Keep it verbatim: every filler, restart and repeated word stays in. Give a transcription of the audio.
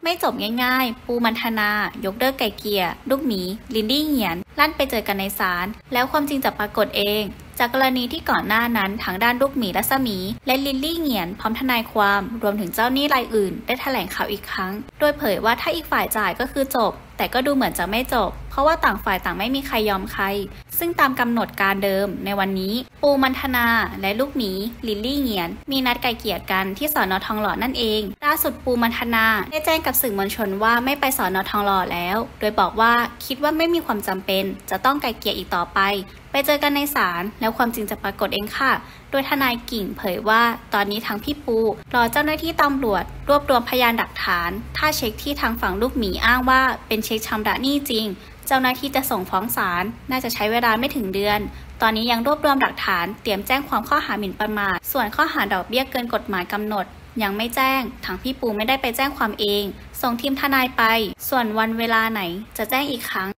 ไม่จบง่ายๆ ปูมันธนายกเลิกไก่เกลี่ยลูกหมีลินดี้เหงียนลั่นไปเจอกันในศาลแล้วความจริงจะปรากฏเองจากกรณีที่ก่อนหน้านั้นทางด้านลูกหมีรัศมีและลินลี่เหงียนพร้อมทนายความรวมถึงเจ้าหนี้รายอื่นได้แถลงข่าวอีกครั้งโดยเผยว่าถ้าอีกฝ่ายจ่ายก็คือจบแต่ก็ดูเหมือนจะไม่จบเพราะว่าต่างฝ่ายต่างไม่มีใครยอมใครซึ่งตามกำหนดการเดิมในวันนี้ปูมันธนาและลูกหมีลินลี่เหงียนมีนัดไกลเกลี่ยกันที่สน.ทองหล่อนั่นเองล่าสุดปูมันธนาได้แจ้งกับสื่อมวลชนว่าไม่ไปสน.ทองหล่อแล้วโดยบอกว่าคิดว่าไม่มีความจำเป็นจะต้องไกลเกลี่ยอีกต่อไปไปเจอกันในศาลแล้วความจริงจะปรากฏเองค่ะโดยทนายกิ่งเผยว่าตอนนี้ทางพี่ปูรอเจ้าหน้าที่ตำรวจรวบรวมพยานหลักฐานถ้าเช็คที่ทางฝั่งลูกหมีอ้างว่าเป็นเช็คชำระหนี้จริงเจ้าหน้าที่จะส่งฟ้องศาลน่าจะใช้เวลาไม่ถึงเดือนตอนนี้ยังรวบรวมหลักฐานเตรียมแจ้งความข้อหาหมิ่นประมาทส่วนข้อหาดอกเบี้ยเกินกฎหมายกำหนดยังไม่แจ้งทางพี่ปูไม่ได้ไปแจ้งความเองส่งทีมทนายไปส่วนวันเวลาไหนจะแจ้งอีกครั้ง